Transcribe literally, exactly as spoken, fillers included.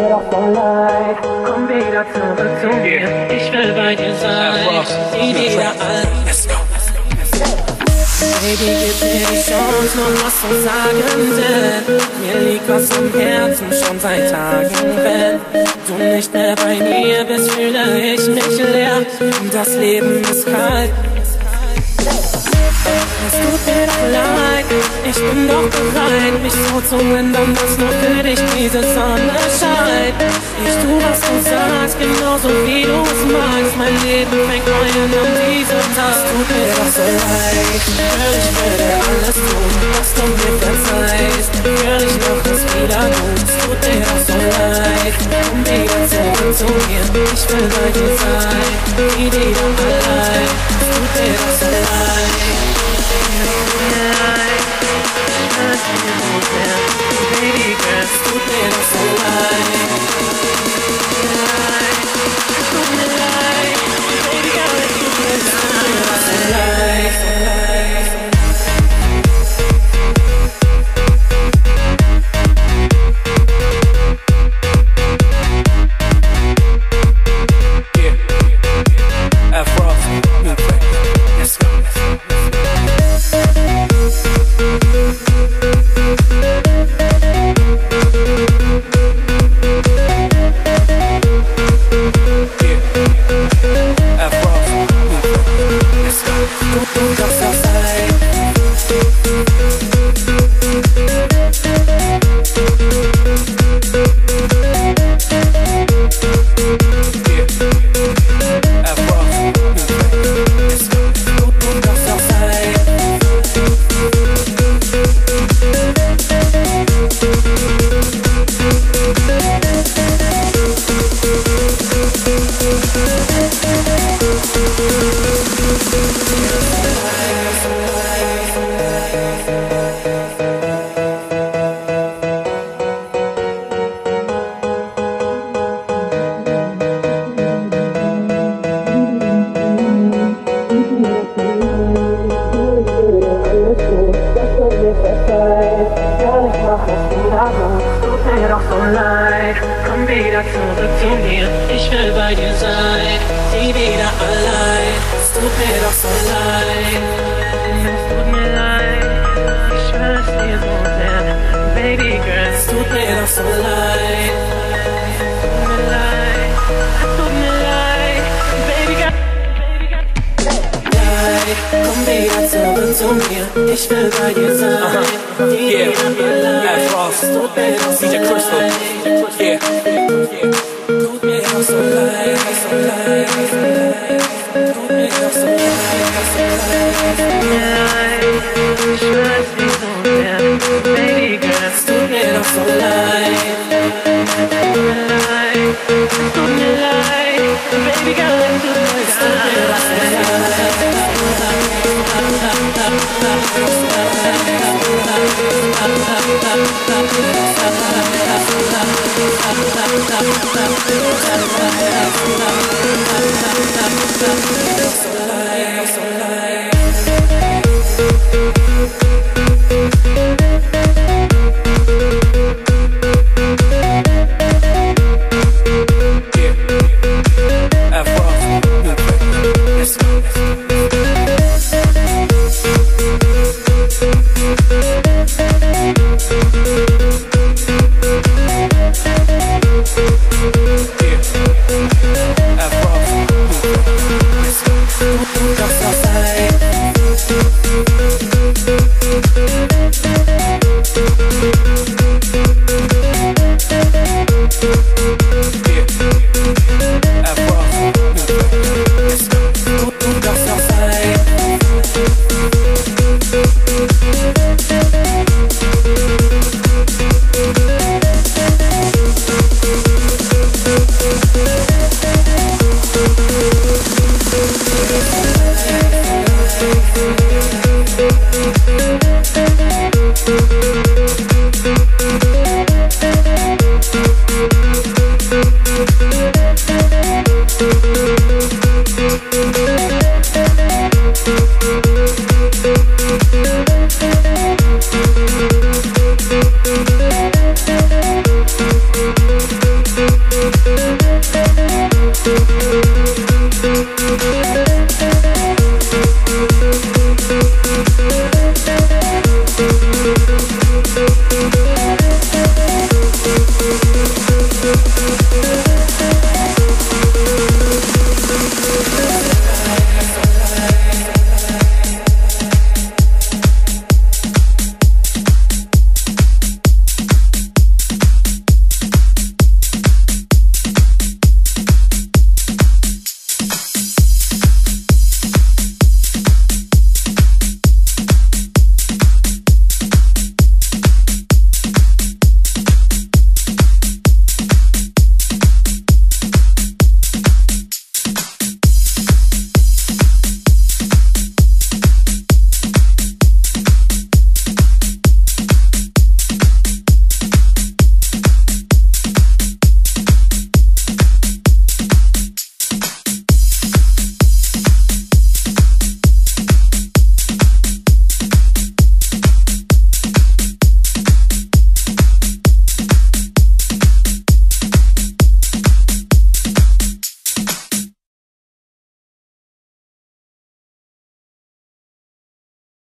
mir doch so leid. Komm wieder zurück zu mir, ich will bei dir sein. Sieh wieder an. Baby, gib mir die Chance, nur was zu sagen, denn mir liegt was am Herzen schon seit Tagen. Wenn du nicht mehr bei mir bist, fühle ich mich leer und das Leben ist kalt. Es tut mir doch leid, ich bin doch bereit, mich so zu ändern, dass nur für dich diese Sonne scheint. Ich tu, was du sagst, genauso wie du es magst. Mein Leben fängt neu an an diesem Tag. Es tut mir doch so leid, girl, ich würde alles tun, dass du mir verzeihst. Girl, ich mach es wieder gut, es tut mir doch so leid. Komm wieder zurück zu mir, ich will bei dir sein. Nie wieder allein, es tut mir doch so leid. Baby girl, es tut mir doch so leid. Es tut mir leid, baby girl, es tut mir doch so leid. Ich will bei dir sein. Yeah, yeah, Frost, D J Crystal, yeah. Tut mir doch so leid, so leid, tut mir doch so leid, tut mir leid. Ich weiß nicht so sehr, baby girl, es tut mir doch so leid. Tut mir leid, tut mir leid, baby girl, es tut mir doch so leid. So light, so light.